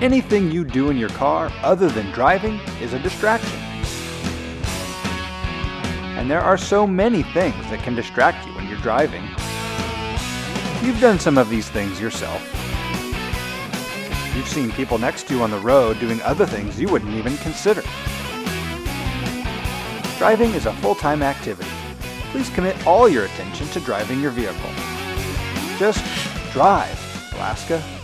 Anything you do in your car other than driving is a distraction. And there are so many things that can distract you when you're driving. You've done some of these things yourself. You've seen people next to you on the road doing other things you wouldn't even consider. Driving is a full-time activity. Please commit all your attention to driving your vehicle. Just drive, Alaska.